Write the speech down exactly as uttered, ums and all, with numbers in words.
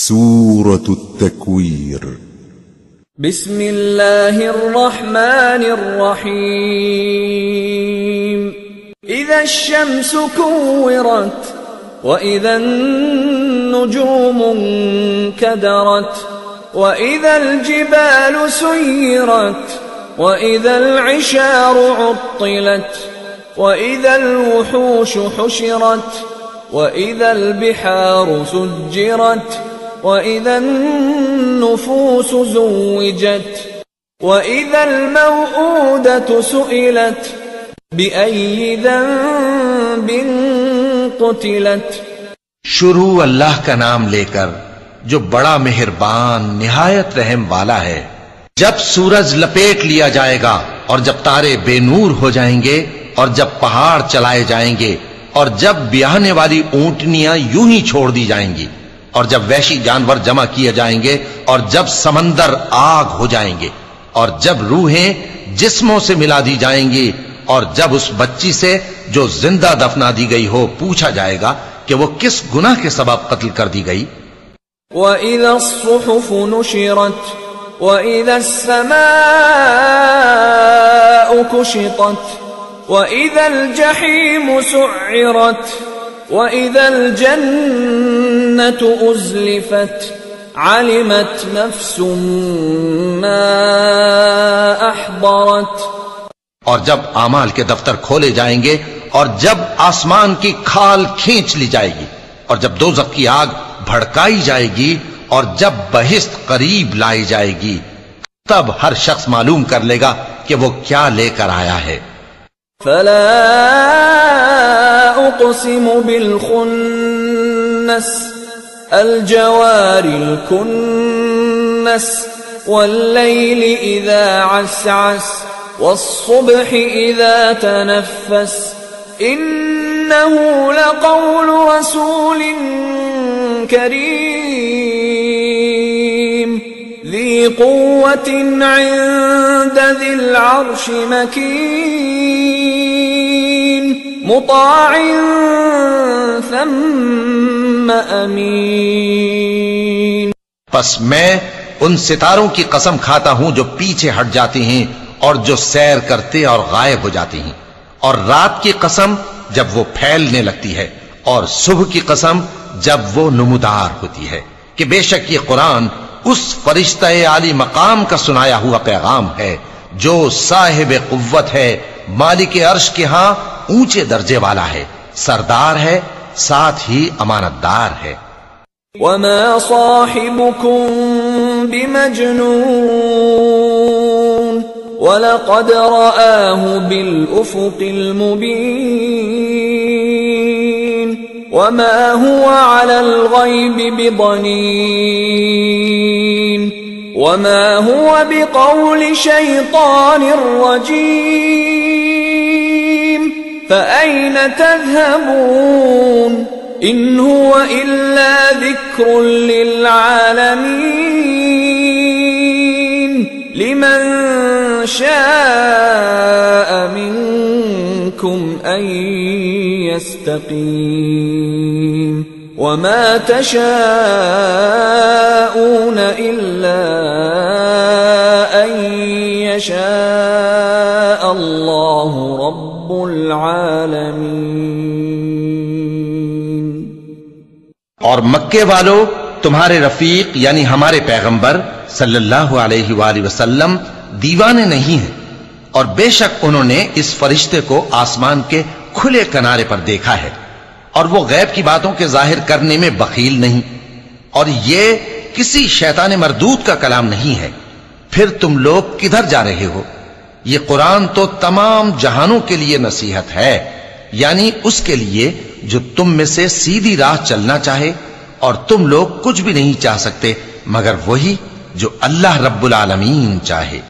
سورة التكوير. بسم الله الرحمن الرحيم. إذا الشمس كورت وإذا النجوم انكدرت وإذا الجبال سيرت وإذا العشار عطلت وإذا الوحوش حشرت وإذا البحار سجرت وإذا النفوس زوجت وإذا الموءودة سئلت بأي ذنب قتلت. شروع اللہ کا نام لے کر جو بڑا مہربان نہایت رحم والا ہے. جب سورج لپیٹ لیا جائے گا اور جب تارے بے نور ہو جائیں گے اور جب پہاڑ چلائے جائیں گے اور جب بیاہنے والی اونٹنیاں یوں ہی چھوڑ دی جائیں گی اور جب وحشی جانور جمع کیے جائیں گے اور جب سمندر آگ ہو جائیں گے اور جب روحیں جسموں سے ملا دی جائیں گی اور جب اس بچی سے جو زندہ دفنا دی گئی ہو پوچھا جائے گا کہ وہ کس گناہ کے سبب قتل کر دی گئی. وَإِذَا الصُّحُفُ نُشِرَتْ وَإِذَا السَّمَاءُ كُشِطَتْ وَإِذَا الْجَحِيمُ سُعِّرَتْ وَإِذَا الْجَنَّةُ أُزْلِفَتْ عَلِمَتْ نَفْسٌ مَّا أَحْضَرَتْ. اور جب اعمال کے دفتر کھولے جائیں گے اور جب آسمان کی کھال کھینچ لی جائے گی اور جب دوزخ کی آگ بھڑکائی جائے گی اور جب بہشت قریب لائی جائے گی تب ہر شخص معلوم کر لے گا کہ وہ کیا لے کر آیا ہے. فلا اقسم بالخنس الجوار الكنس والليل اذا عسعس والصبح اذا تنفس انه لقول رسول كريم ذي قوة عند ذي العرش مكين مطاع ثم امین. پس میں ان ستاروں کی قسم کھاتا ہوں جو پیچھے ہٹ جاتے ہیں اور جو سیر کرتے اور غائب ہو جاتے ہیں، اور رات کی قسم جب وہ پھیلنے لگتی ہے، اور صبح کی قسم جب وہ نمودار ہوتی ہے کہ بے شک یہ قرآن اس فرشتہ عالی مقام کا سنایا ہوا پیغام ہے جو صاحب قوت ہے، مالک عرش کے ہاں اونچے درجے والا ہے، سردار ہے، ساتھ ہی امانت دار ہے. وما صاحبكم بمجنون ولقد رآه بالأفق المبين وما هو على الغيب بضنين وما هو بقول شيطان رجيم فأين تذهبون إن هو إلا ذكر للعالمين لمن شاء منكم أن يستقيم وما تشاءون إلا أن يشاء الله رب العالمين. اور مکے والو تمہارے رفیق یعنی ہمارے پیغمبر صلی اللہ علیہ وآلہ وسلم دیوانے نہیں ہیں، اور بے شک انہوں نے اس فرشتے کو آسمان کے کھلے کنارے پر دیکھا ہے، اور وہ غیب کی باتوں کے ظاہر کرنے میں بخیل نہیں، اور یہ کسی شیطان مردود کا کلام نہیں ہے. پھر تم لوگ کدھر جا رہے ہو؟ یہ قرآن تو تمام جہانوں کے لیے نصیحت ہے، یعنی اس کے لیے جو تم میں سے سیدھی راہ چلنا چاہے، اور تم لوگ کچھ بھی نہیں چاہ سکتے مگر وہی جو اللہ رب العالمین چاہے.